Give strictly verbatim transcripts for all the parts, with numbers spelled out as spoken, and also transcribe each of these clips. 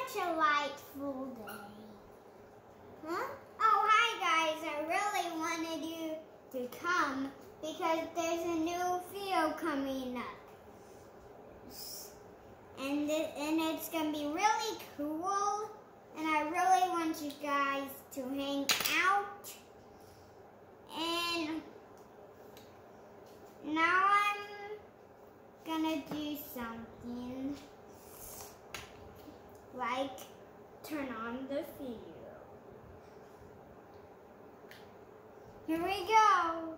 such a delightful day. Huh? Oh, hi guys. I really wanted you to come because there's a new video coming up. And, it, and it's going to be really cool. And I really want you guys to hang out. And now I'm going to do something like turn on the video. Here we go.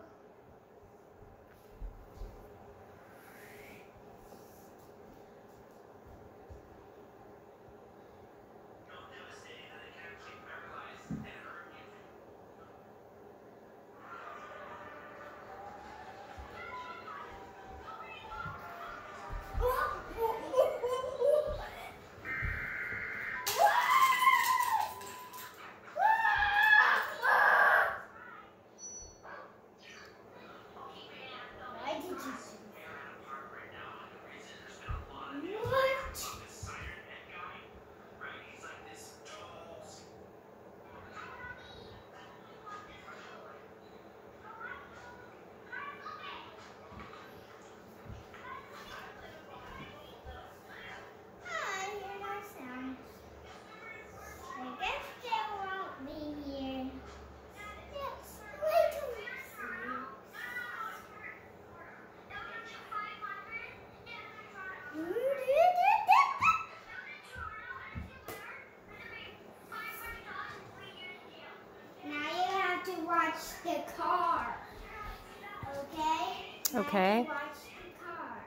Watch the car, okay? Okay. Watch the car.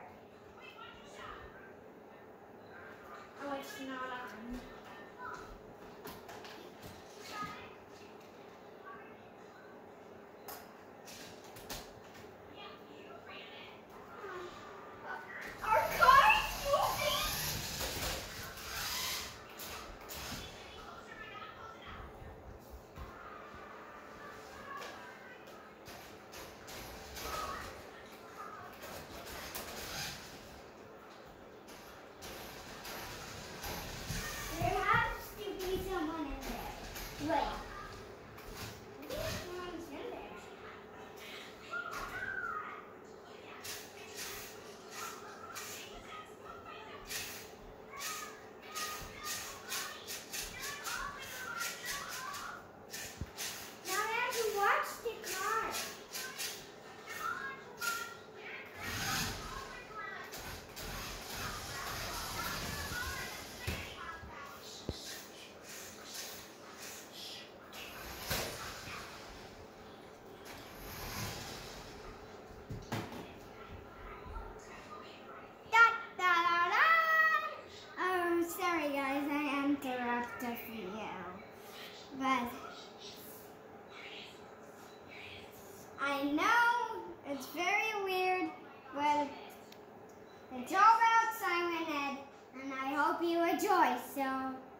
Oh, it's not on. Our car is moving. Someone in there. Wait. Someone's in there. Now I have to watch the car. Guys, I interrupted you, but I know it's very weird, but it's all about Siren Head, and I hope you enjoy. So.